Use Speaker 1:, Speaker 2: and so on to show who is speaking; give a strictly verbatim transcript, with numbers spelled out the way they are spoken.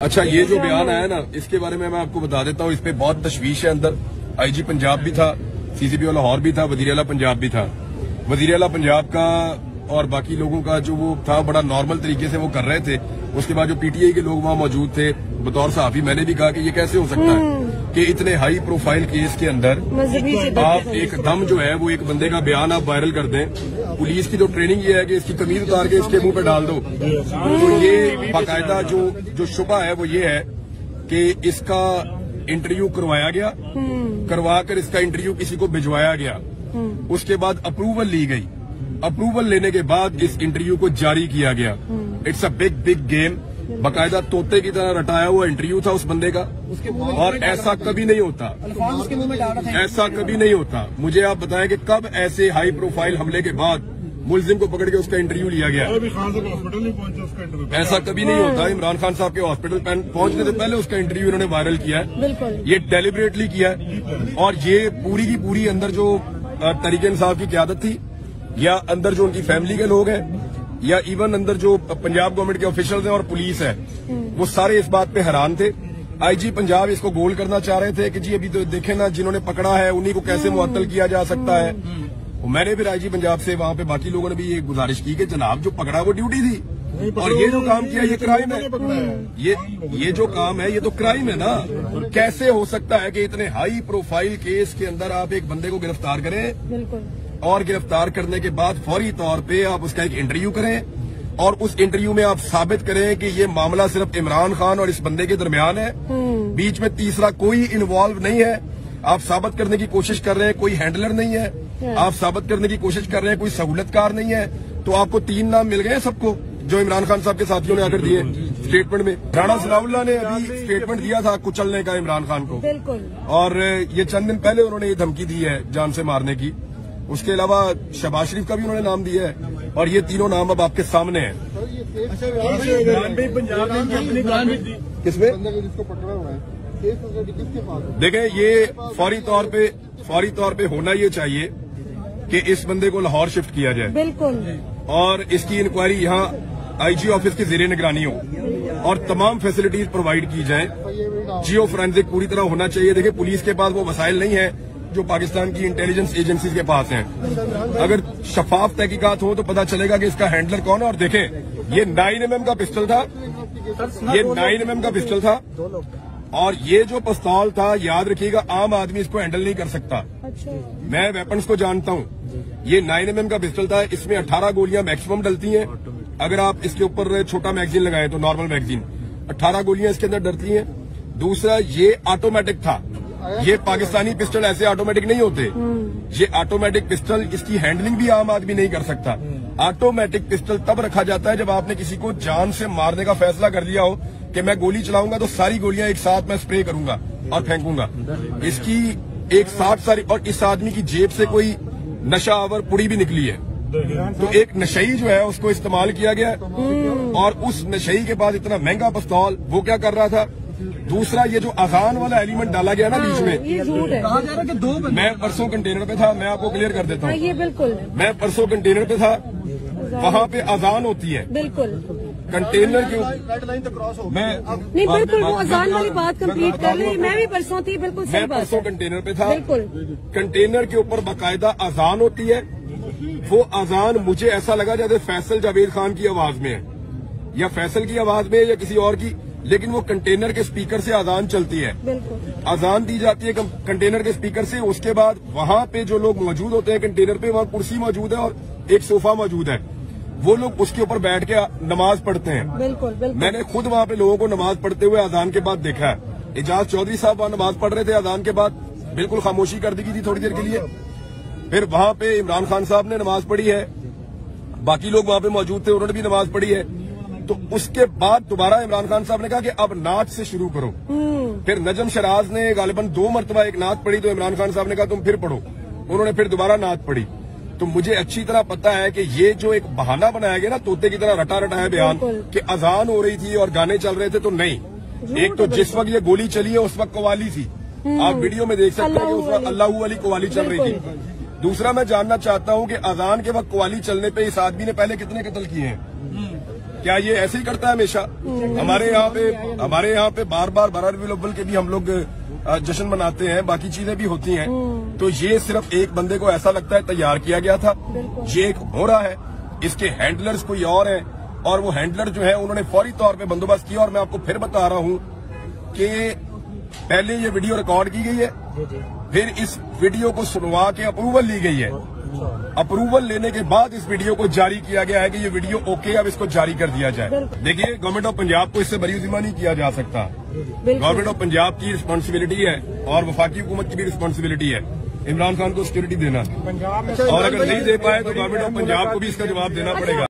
Speaker 1: अच्छा, ये जो बयान आया ना, इसके बारे में मैं आपको बता देता हूँ। इस पे बहुत तशवीश है अंदर। आईजी पंजाब भी था, सीसीपी लाहौर भी था, वजीर आला पंजाब भी था। वजीर आला पंजाब का और बाकी लोगों का जो वो था, बड़ा नॉर्मल तरीके से वो कर रहे थे। उसके बाद जो पीटीआई के लोग वहां मौजूद थे, बतौर सहाफी मैंने भी कहा कि ये कैसे हो सकता है कि इतने हाई प्रोफाइल केस के अंदर आप एकदम जो है वो एक बंदे का बयान आप वायरल कर दें। पुलिस की तो ट्रेनिंग ये है कि इसकी कमीज उतार के इसके मुंह पे डाल दो। तो ये बाकायदा जो जो शुबा है वो ये है कि इसका इंटरव्यू करवाया गया, करवा कर इसका इंटरव्यू किसी को भिजवाया गया, उसके बाद अप्रूवल ली गई। अप्रूवल लेने के बाद इस इंटरव्यू को जारी किया गया। It's a big big game. बाकायदा तोते की तरह रटाया हुआ इंटरव्यू था उस बंदे का, और ऐसा कभी नहीं होता, ऐसा कभी नहीं होता। मुझे आप बताएं कि कब ऐसे हाई प्रोफाइल हमले के बाद मुलजिम को पकड़ के उसका इंटरव्यू लिया गया। ऐसा कभी नहीं होता। इमरान खान साहब के हॉस्पिटल पहुंचने से पहले उसका इंटरव्यू इन्होंने वायरल किया है। ये डेलिबरेटली किया है, और ये पूरी की पूरी अंदर जो तरीके इंसाफ की क़यादत थी, या अंदर जो उनकी फैमिली के लोग हैं, या इवन अंदर जो पंजाब गवर्नमेंट के ऑफिशियल्स हैं और पुलिस है, वो सारे इस बात पे हैरान थे। आईजी पंजाब इसको गोल करना चाह रहे थे कि जी अभी तो देखें ना, जिन्होंने पकड़ा है उन्हीं को कैसे मुअत्तल किया जा सकता है। मैंने फिर आईजी पंजाब से वहां पे बाकी लोगों ने भी ये गुजारिश की कि जनाब जो पकड़ा वो ड्यूटी थी, और ये जो काम किया ये क्राइम है। ये ये जो काम है ये तो क्राइम है ना। कैसे हो सकता है कि इतने हाई प्रोफाइल केस के अंदर आप एक बंदे को गिरफ्तार करें, और गिरफ्तार करने के बाद फौरी तौर पे आप उसका एक इंटरव्यू करें, और उस इंटरव्यू में आप साबित करें कि ये मामला सिर्फ इमरान खान और इस बंदे के दरमियान है, बीच में तीसरा कोई इन्वॉल्व नहीं है। आप साबित करने की कोशिश कर रहे हैं कोई हैंडलर नहीं है, आप साबित करने की कोशिश कर रहे हैं कोई सहूलतकार नहीं है। तो आपको तीन नाम मिल गए सबको, जो इमरान खान साहब के साथियों ने आकर दिए स्टेटमेंट में। राणा सनाउल्लाह ने अभी स्टेटमेंट दिया था कुचलने का इमरान खान को, और ये चंद दिन पहले उन्होंने ये धमकी दी है जान से मारने की। उसके अलावा शहबाज शरीफ का भी उन्होंने नाम दिया है, और ये तीनों नाम अब आपके सामने हैं। किसमें देखें, ये फौरी तौर पे फौरी तौर पे होना ये चाहिए कि इस बंदे को लाहौर शिफ्ट किया जाए, बिल्कुल, और इसकी इंक्वायरी यहाँ आईजी ऑफिस की ज़ेरे निगरानी हो, और तमाम फैसिलिटीज प्रोवाइड की जाए। जियो फोरेंसिक पूरी तरह होना चाहिए। देखिए, पुलिस के पास वो वसाइल नहीं है जो पाकिस्तान की इंटेलिजेंस एजेंसीज के पास हैं। अगर शफाफ तहकीकात हो तो पता चलेगा कि इसका हैंडलर कौन है। और देखें, ये नाइन एम एम का पिस्टल था, ये नाइन एम एम का पिस्टल था, और ये जो पिस्तौल था, याद रखिएगा, आम आदमी इसको हैंडल नहीं कर सकता। मैं वेपन्स को जानता हूँ। ये नाइन एम एम का पिस्टल था, इसमें अठारह गोलियां मैक्सिमम डलती हैं। अगर आप इसके ऊपर छोटा मैगजीन लगाएं तो नॉर्मल मैगजीन, अठारह गोलियां इसके अंदर डलती हैं। दूसरा, ये ऑटोमेटिक था। ये पाकिस्तानी पिस्टल ऐसे ऑटोमेटिक नहीं होते। ये ऑटोमेटिक पिस्टल, इसकी हैंडलिंग भी आम आदमी नहीं कर सकता। ऑटोमेटिक पिस्टल तब रखा जाता है जब आपने किसी को जान से मारने का फैसला कर लिया हो कि मैं गोली चलाऊंगा तो सारी गोलियां एक साथ मैं स्प्रे करूंगा और फेंकूंगा। इसकी एक साथ सारी, और इस आदमी की जेब से कोई नशा आवर पुड़ी भी निकली है। तो एक नशई जो है उसको इस्तेमाल किया गया, और उस नशई के बाद इतना महंगा पिस्तौल वो क्या कर रहा था। दूसरा, ये जो अजान वाला एलिमेंट डाला गया ना बीच में, ये झूठ है। कहा जा रहा है कि दो बंदे, मैं परसों कंटेनर पे था, मैं आपको क्लियर कर देता हूँ। ये बिल्कुल, मैं परसों कंटेनर पे था, वहाँ पे अजान होती है, बिल्कुल कंटेनर के ऊपर। मैं नहीं, बिल्कुल वो अजान वाली बात कंप्लीट कर ली। मैं भी परसों थी, बिल्कुल मैं परसों कंटेनर पे था, बिल्कुल। कंटेनर के ऊपर बाकायदा अजान होती है। वो अजान मुझे ऐसा लगा जैसे फैसल जावेद खान की आवाज में है, या फैसल की आवाज में, या किसी और की, लेकिन वो कंटेनर के स्पीकर से अजान चलती है, अजान दी जाती है कंटेनर के स्पीकर से। उसके बाद वहां पे जो लोग मौजूद होते हैं कंटेनर पे, वहां कुर्सी मौजूद है और एक सोफा मौजूद है, वो लोग उसके ऊपर बैठ के नमाज पढ़ते हैं। बिल्कुल, बिल्कुल। मैंने खुद वहां पे लोगों को नमाज पढ़ते हुए अजान के बाद देखा है। एजाज चौधरी साहब वहां नमाज पढ़ रहे थे, अजान के बाद बिल्कुल खामोशी कर दी गई थी थोड़ी देर के लिए। फिर वहां पे इमरान खान साहब ने नमाज पढ़ी है, बाकी लोग वहां पे मौजूद थे, उन्होंने भी नमाज पढ़ी है। तो उसके बाद दोबारा इमरान खान साहब ने कहा कि अब नात से शुरू करो। फिर नजम शराज ने गालिबन दो मरतबा एक नात पढ़ी, तो इमरान खान साहब ने कहा तुम फिर पढ़ो, उन्होंने फिर दोबारा नात पढ़ी। तो मुझे अच्छी तरह पता है कि ये जो एक बहाना बनाया गया ना, तोते की तरह रटा रटा है बयान कि अजान हो रही थी और गाने चल रहे थे, तो नहीं। एक तो जिस वक्त ये गोली चली है उस वक्त कवाली थी, आप वीडियो में देख सकते हैं कि उस वक्त अल्लाहू वाली कवाली चल रही थी। दूसरा, मैं जानना चाहता हूं कि अजान के वक्त कवाली चलने पे इस आदमी ने पहले कितने कत्ल किए हैं। क्या ये ऐसे ही करता है हमेशा? हमारे यहाँ पे हमारे यहाँ पे बार बार बारह रबीउल अव्वल के भी हम लोग जश्न मनाते हैं, बाकी चीजें भी होती हैं। तो ये सिर्फ एक बंदे को ऐसा लगता है तैयार किया गया था, ये एक हो रहा है, इसके हैंडलर्स कोई और हैं और वो हैंडलर जो है उन्होंने फौरी तौर पे बंदोबस्त किया। और मैं आपको फिर बता रहा हूँ कि पहले ये वीडियो रिकॉर्ड की गई है, फिर इस वीडियो को सुनवा के अप्रूवल ली गई है। अप्रूवल लेने के बाद इस वीडियो को जारी किया गया है कि ये वीडियो ओके, अब इसको जारी कर दिया जाए। देखिए, गवर्नमेंट ऑफ पंजाब को इससे बरीउज़िमा नहीं किया जा सकता। गवर्नमेंट ऑफ पंजाब की रिस्पॉन्सिबिलिटी है और वफाकी हुकूमत की भी रिस्पॉन्सिबिलिटी है इमरान खान को सिक्योरिटी देना, और अगर नहीं दे पाए तो गवर्नमेंट ऑफ पंजाब को भी इसका जवाब देना पड़ेगा।